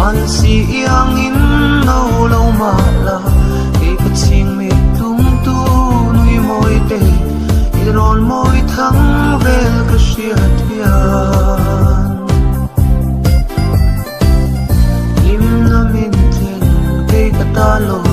man si yang in no lo ma la ke ka ching me tum tu nui moi te i ron moi thang vel ka shia thian im na min ten ke ka ta lo